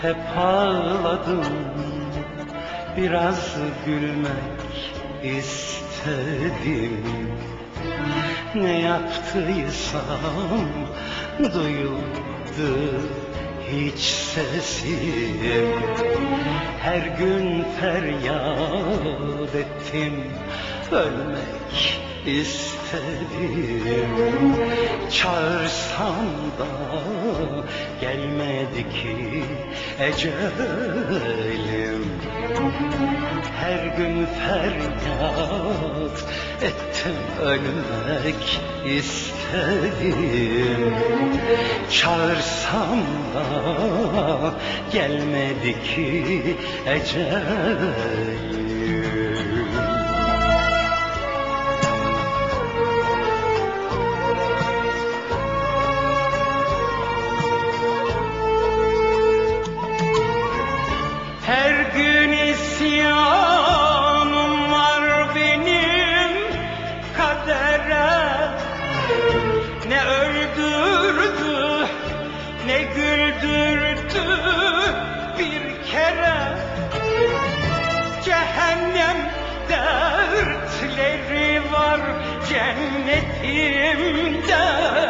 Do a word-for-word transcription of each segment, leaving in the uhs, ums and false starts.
hep ağladım, biraz gülmek istedim. Ne yaptıysam duyuldu hiç sesim. Her gün feryat ettim, ölmek istedim. Çağırsam da gelmedi ki ecelim. Her gün feryat ettim, ölmek istedim. Çağırsam da gelmedi ki ecelim. Her gün isyanım var benim kadere. Ne öldürdü ne güldürdü bir kere. Cehennem dertleri var cennetimde.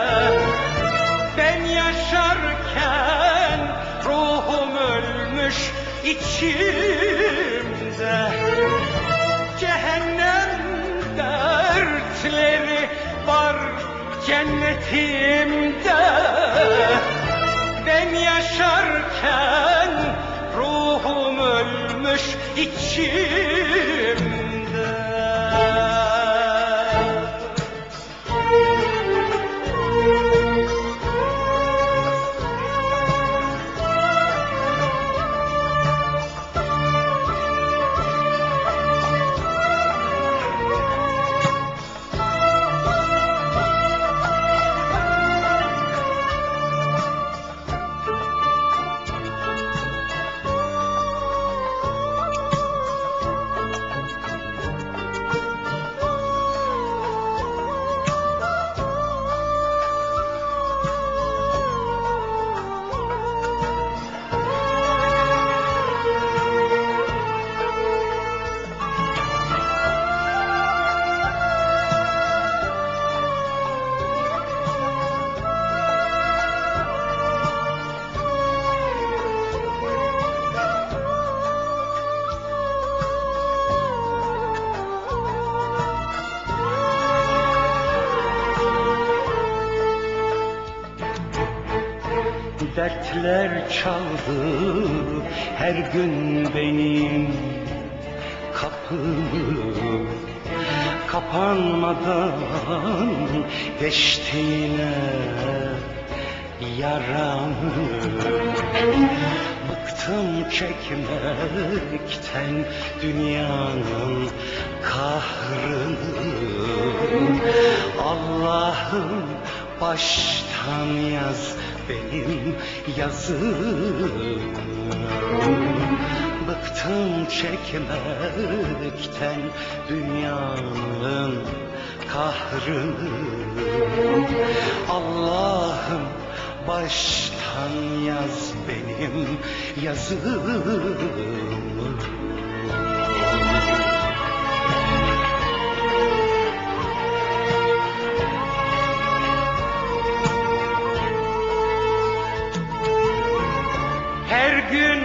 Ben yaşarken ruhum ölmüş içimde. Cehennem dertleri var cennetimde. Ben yaşarken ruhum ölmüş içimde. Dertler çaldı her gün benim kapımı. Kapanmadan geçti yine yaramı. Bıktım çekmekten dünyanın kahrını. Allah'ım baştan yaz benim yazım. Bıktım çekmekten dünyanın kahrını. Allah'ım baştan yaz benim yazımı. Her gün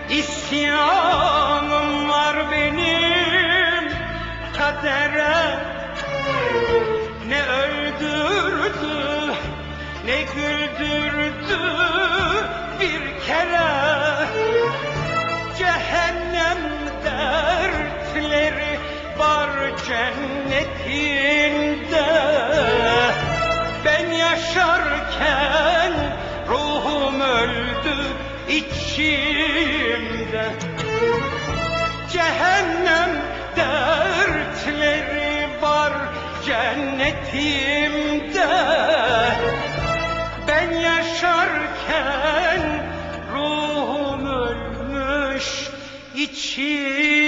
isyanım var benim kadere. Ne öldürdü ne güldürdü bir kere. Cehennem dertleri var cennetinde. Ben yaşarken ruhum öldü içimde. Cehennem dertleri var cennetimde. Ben yaşarken ruhum ölmüş içimde.